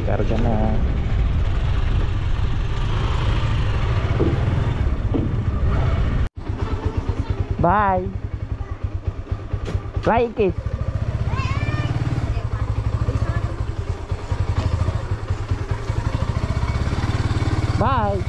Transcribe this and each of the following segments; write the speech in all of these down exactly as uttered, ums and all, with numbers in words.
Karga na. Bye. Bye, kiss. Bye.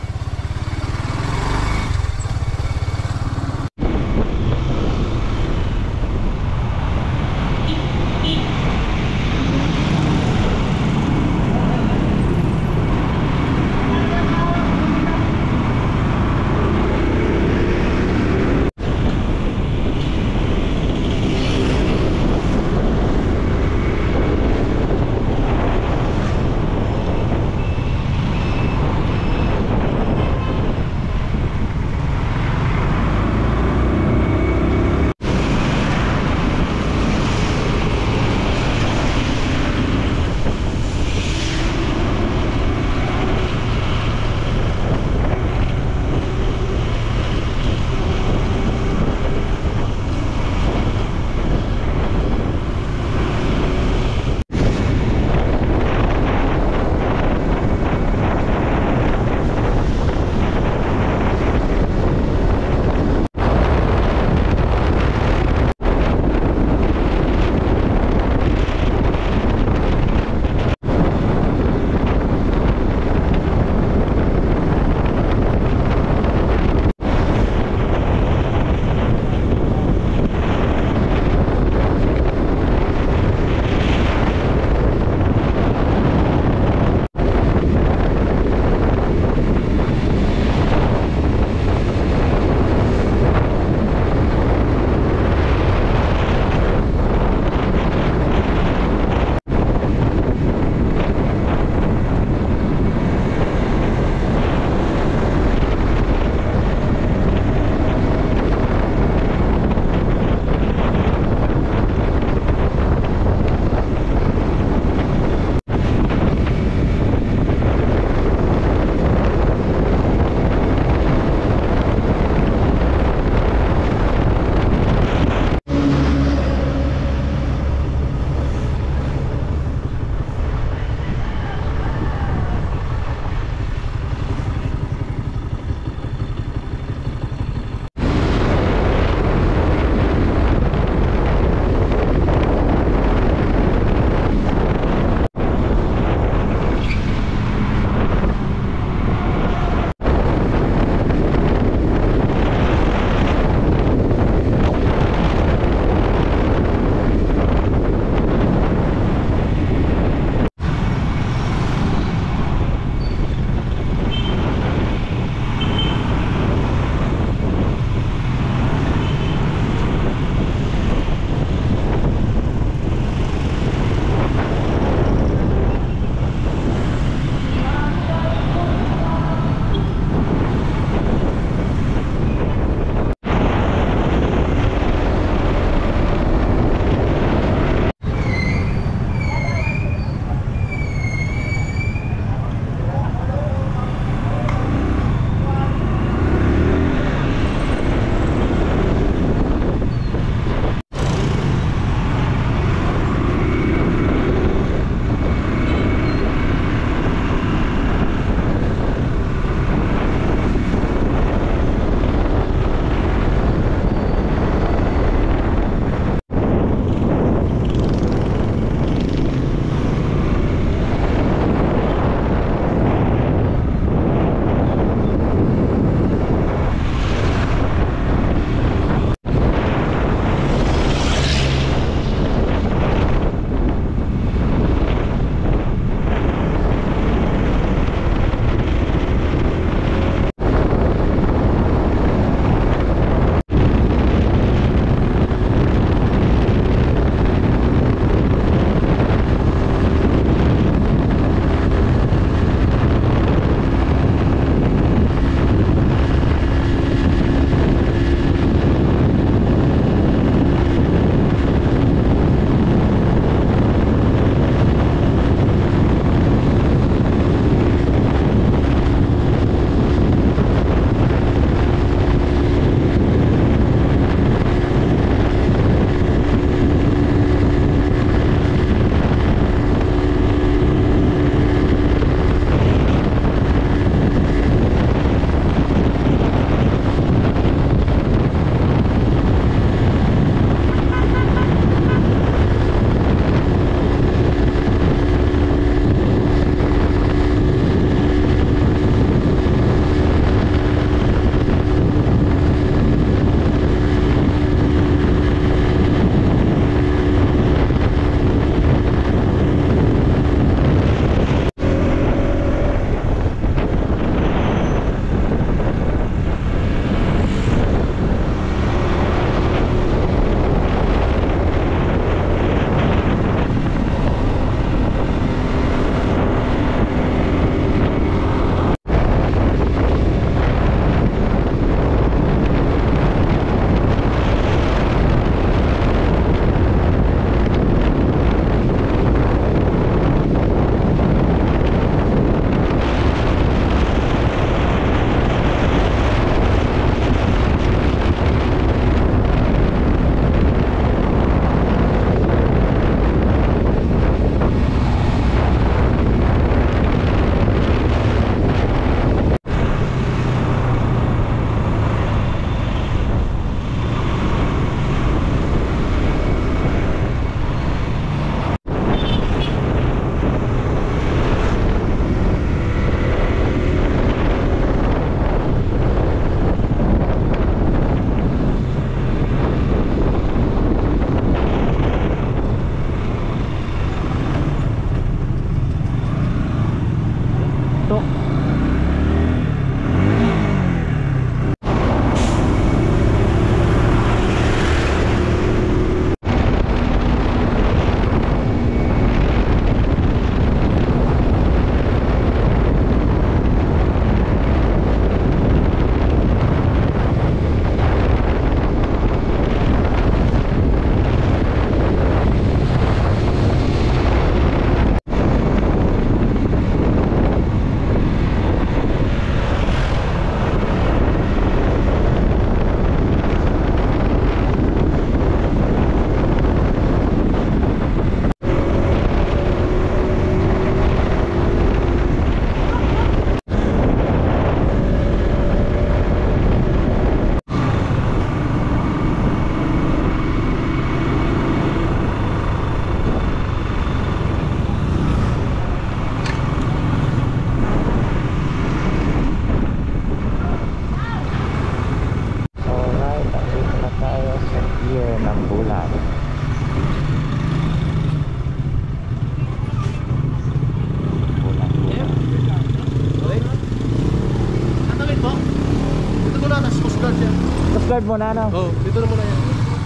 Reserve mo na, no? Oh, dito na muna yan.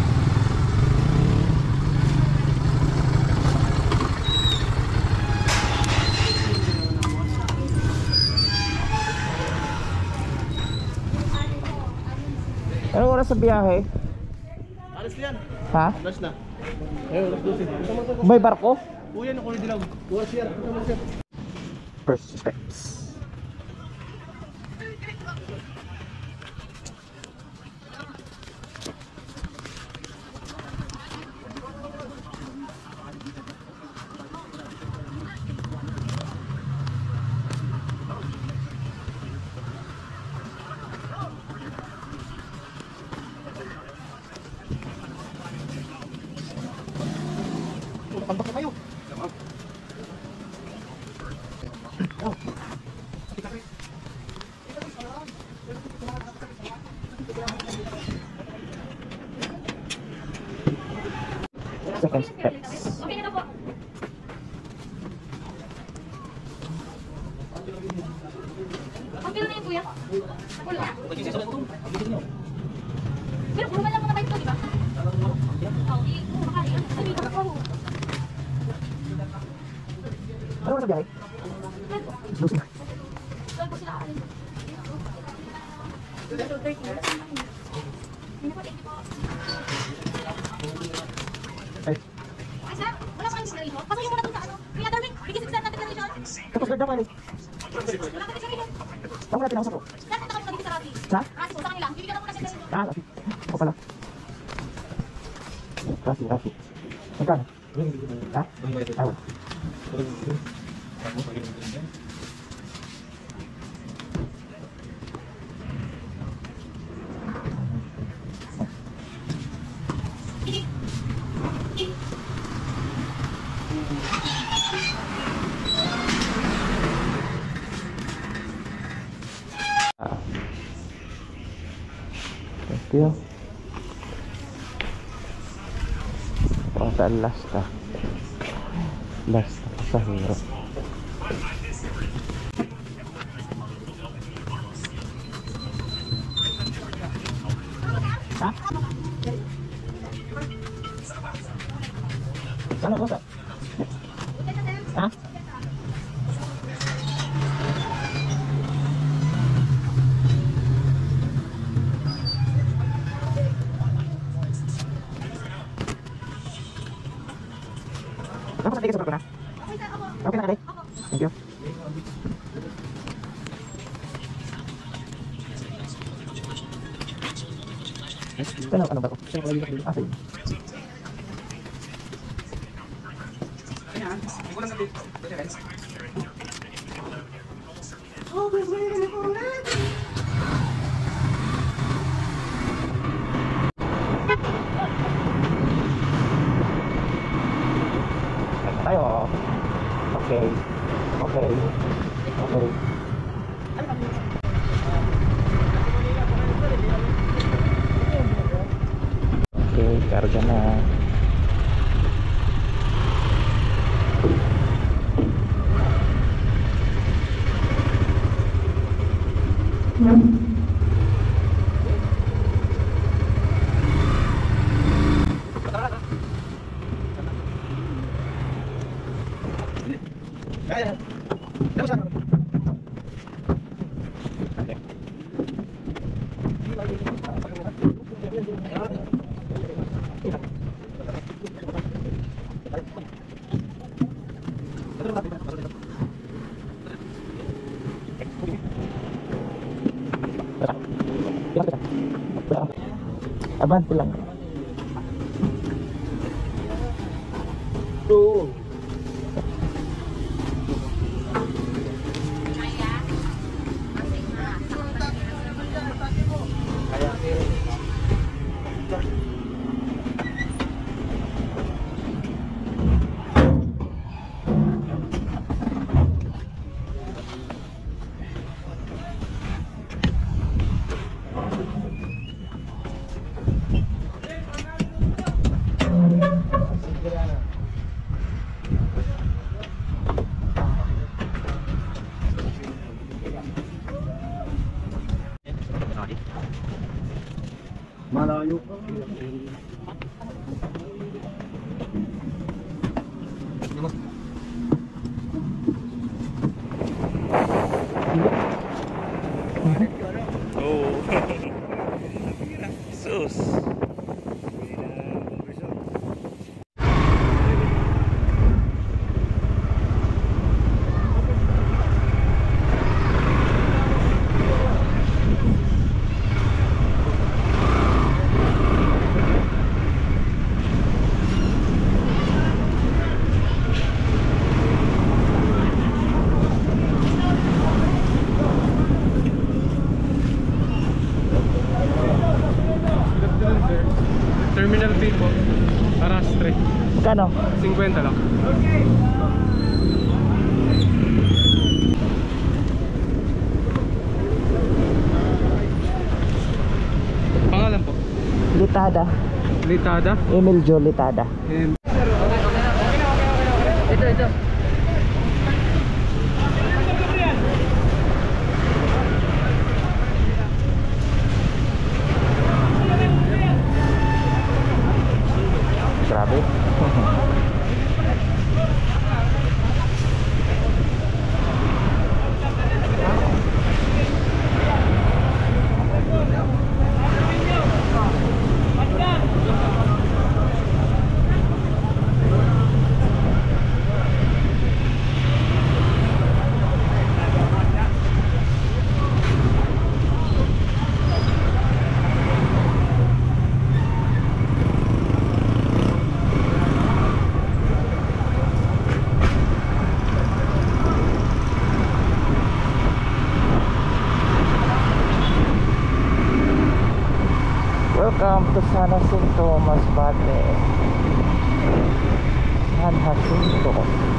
Anong oras sa biyahe? Alis na yan. Ha? Alis na. Ayun, alas dose. May barko? O yan, kulay dilaw. Bukas yan. Bukas yan. First steps. Tambak na kayo. Second steps. Okay na po. Okay na yun, kuya. Wala. Pero puro lang mga ito, di ba? Oo, di. Makali. Sabi ko ako. Anong oras sa biyahe? Lucy. Saan po sila aalin? twelve thirty. Hindi po, thank you po. Ay, Ay, sir, wala pa kayong screenshot? Pasayo mo na dun sa ano. Kuya Darwin, bigyan six natin screenshot. tapos ganda ka, eh. Wala ka screenshot. Ako na tinausap ko. Sir, punta ka muna dito sa Rati. Ha? Rati, punta ka nila. Bibigyan ka muna siya screenshot. Ah, Rafi. Ako pala. Rafi, Rafi. Magkano? Ha? Ayaw. Ah. Thank you. Oh, saan last na? Last na sa hirap. Ha? Ano ko sa? Ha? Ako sa tigas sa barko na? Okay, sir, ako. Okay na, Kade? Thank you. Ano, ano barko? Ah, sige. Tayo. Okay. Okay. Okay. Okay, karga na. Kaya. Okay. Abante lang. Oo. Malayo. Oh. Sus. Terminal fee po. Arastre. Magkano? fifty lang. Pangalan po? Litada. Litada. Emil Jo Litada. And Ito, ito. Grabe. Welcome to San Jacinto, Masbate. San Jacinto.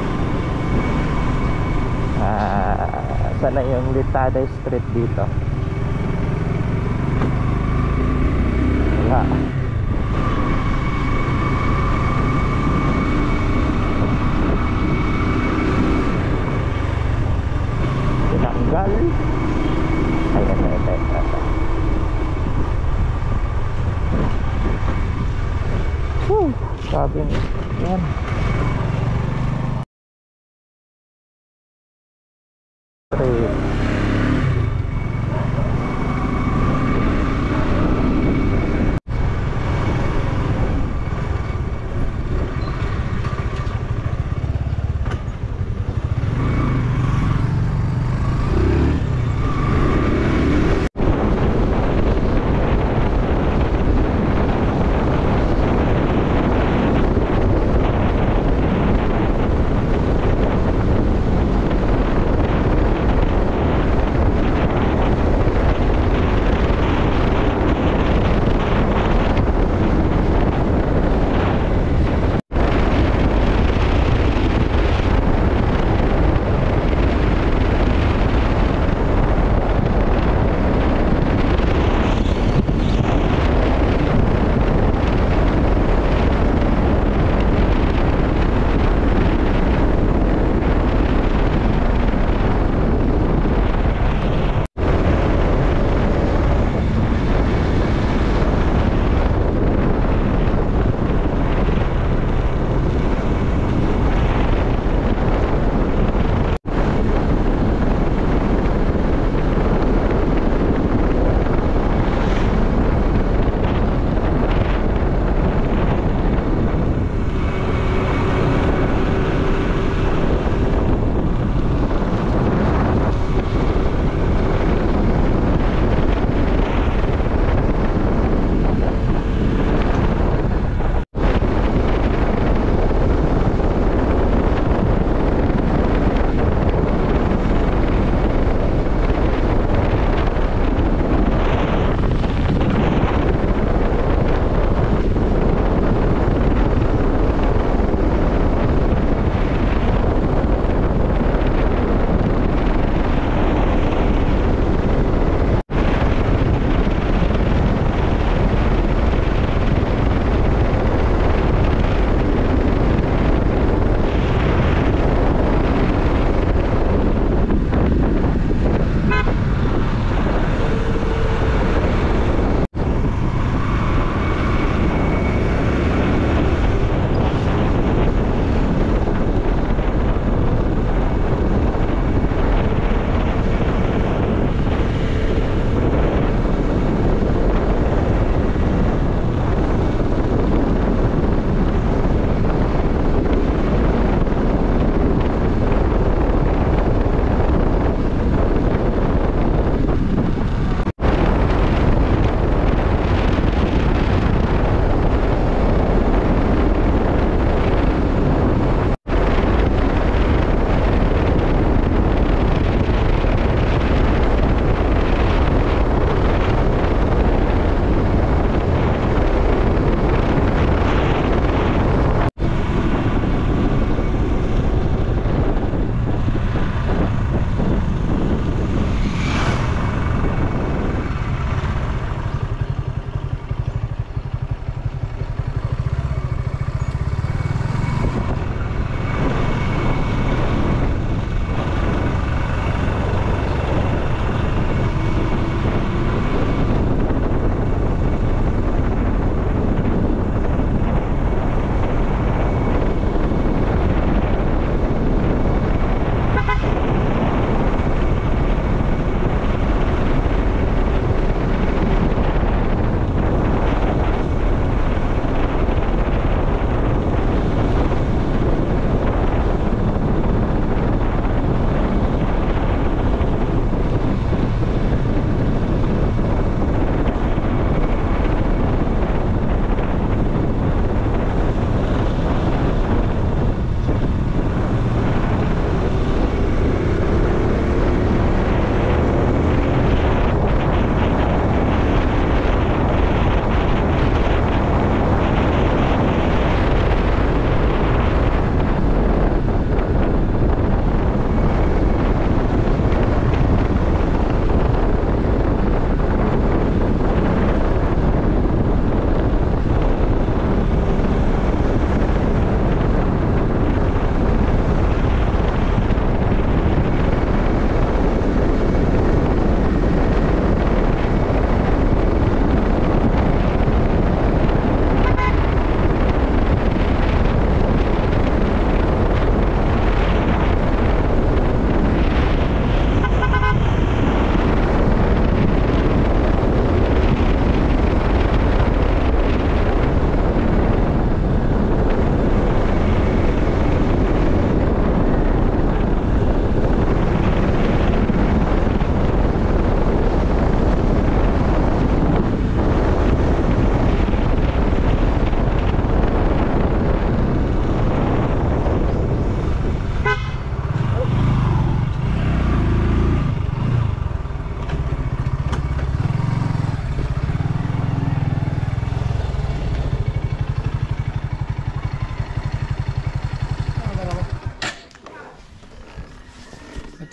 Ah, sana yung Litada Street dito? Wala. Tinanggal. Ayan, ayan, ayan, ayan. Whew, sabi niya. Yan. Three.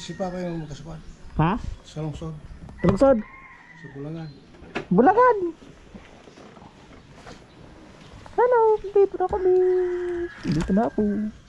si Papa yung makasukan. Ha? Sa lungsod. Lungsod? Sa Bulangan. Bulacan! Hello! Dito na kami! Dito na ako.